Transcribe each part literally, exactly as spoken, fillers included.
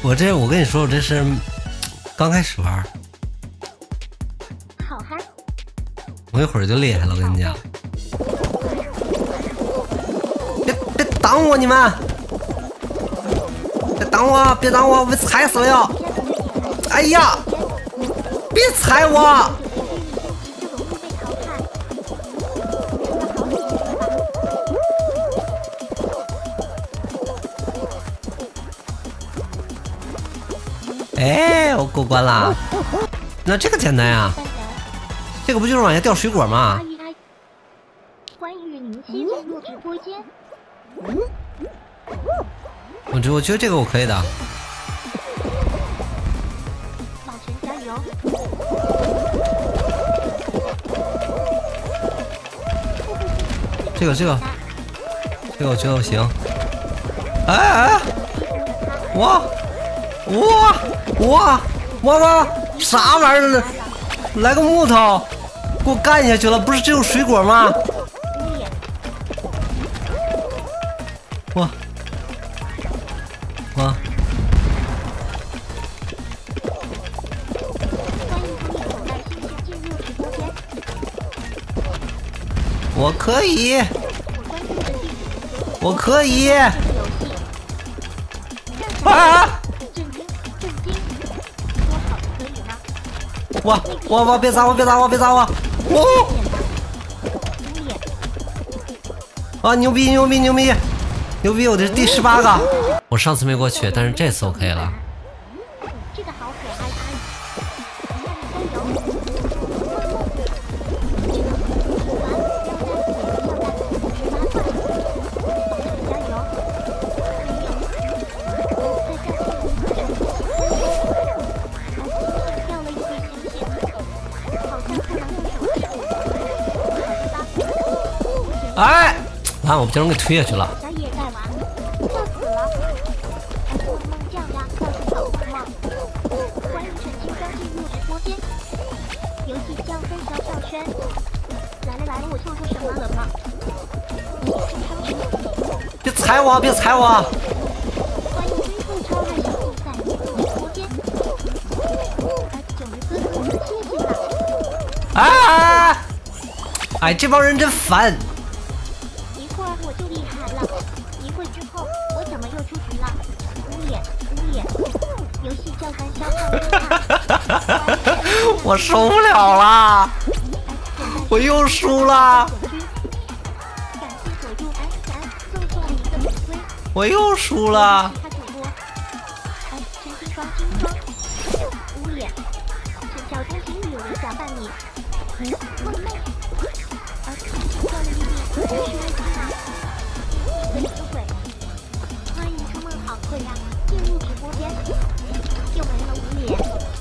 我这我跟你说，我这是刚开始玩。 好哈。 我一会儿就厉害了，我跟你讲。别别挡我，你们！别挡我，别挡我，我被踩死了要！哎呀！别踩我！哎，我过关了。那这个简单呀，这个不就是往下掉水果吗？ 欢迎您进入直播间。 我觉我觉得这个我可以的。 老陈加油！ 这个这个这个我觉得我行。哎哎，哇哇哇哇哇！啥玩意儿？来个木头，给我干下去了！不是只有水果吗？哇哇！我可以，我可以。啊！哇哇哇！别砸我！别砸我！别砸我！哦！啊！牛逼！牛逼！牛逼！牛逼！我这是第十八个，我上次没过去，但是这次我可以了。 这个好可爱阿哎，完，我不将人给推下去了。 小野带娃，笑死了！梦梦酱呀，到处跑梦梦。欢迎陈清刚进入直播间。游戏将分小小圈。来了来了，我做出什么了吗？ 别踩我！别踩我！ 欢迎追复超人小比赛进入直播间。九鱼哥哥，谢谢啦！ 哎哎，这帮人真烦。 一会儿我就厉害了，一会之后我怎么又出局了？无脸无脸，游戏教官消耗我受不了了，我又输了， 感谢锁住 S S 赠送一个玫瑰， 我又输了。 他主播，哎，真心双金装，无脸，陈小中情侣有人假扮你，梦妹，而掉了一地，是为啥？你个死鬼！欢迎出梦好客呀，进入直播间，又没了无脸，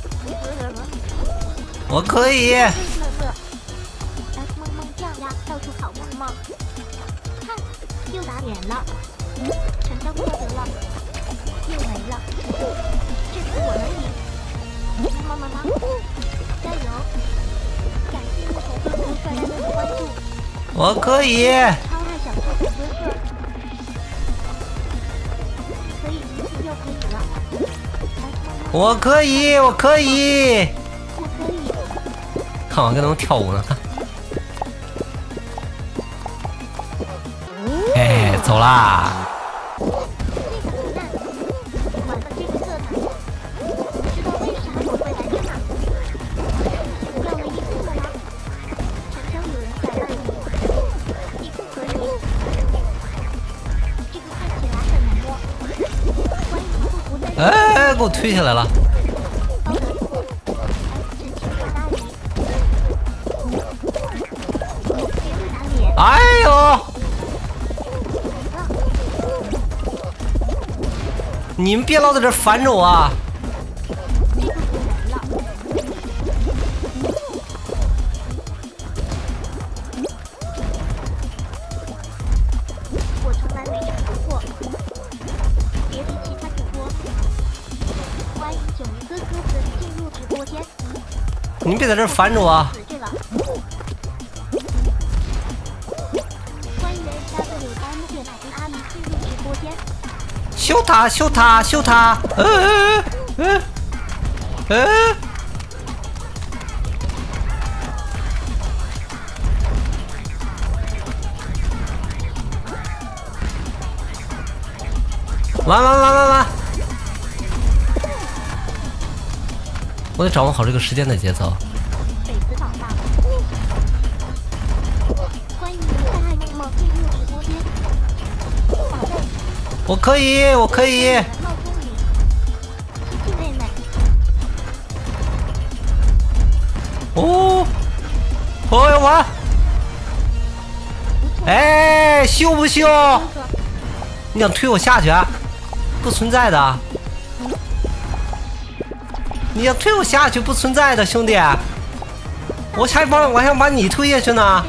我可以。 乐乐 ，S 梦梦酱呀，到处跑梦梦，看，又打脸了，陈江获得了，又没了，这次我能赢，么么么，加油！感谢木头哥哥帅哥的关注， 我可以。 超爱小兔子哥哥，可以一次又可以了， 我可以，我可以。 我可以。 看我跟他们跳舞呢，看。哎，走啦！ 这个不烂，完了这个色彩，知道为啥我会来这吗？掉了一副了吗？陈江有人在那里，一副可以。这个看起来很难摸。欢迎复活在。 哎，给我推下来了。 包得住。陈清有大礼。别会打脸。 哎呦！你们别老在这烦着我啊！ 这个可难了。我从来没尝过。别理其他主播。欢迎九鱼哥哥子进入直播间。 你们别在这烦着我啊！ 死这了。欢迎 W M 对奶阿米进入直播间。 修塔，修塔，修塔！嗯嗯嗯嗯。完完完完完！我得掌握好这个时间的节奏。 被子长大了。欢迎在爱梦梦进入直播间。宝贝。 我可以，我可以。 闹钟里，亲亲妹妹。 哦，我要玩。哎，秀不秀？你想推我下去啊？不存在的。你想推我下去，不存在的，兄弟。我还帮，我还想把你推下去呢。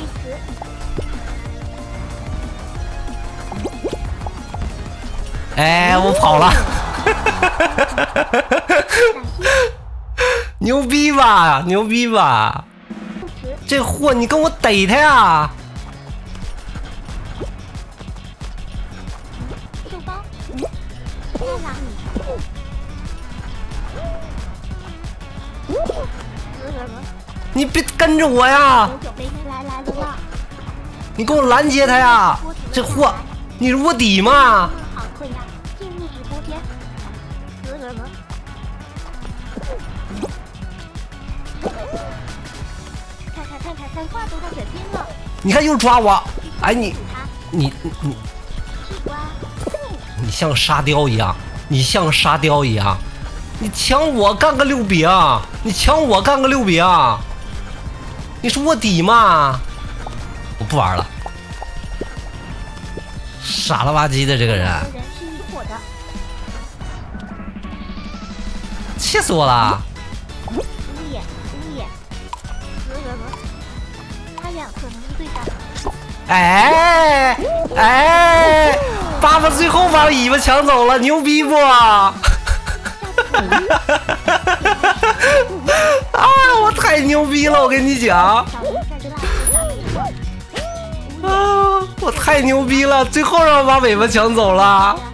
哎，我跑了。牛逼吧，牛逼吧！这货，你跟我逮他呀！ 秀包，再拉你。 你别跟着我呀！你给我拦截他呀！这货，你是卧底吗？ 进入直播间。看看看看看，话都到嘴边了。 你看又抓我！哎你你你你像沙雕一样，你像沙雕一样，你抢我干个六饼，你抢我干个六饼，你是卧底吗？我不玩了，傻了吧唧的这个人，气死我了！ 无眼无眼，他俩可能是对战。 哎哎，爸爸最后把尾巴抢走了，牛逼不？啊，我太牛逼了，我跟你讲。啊，我太牛逼了，最后让我把尾巴抢走了。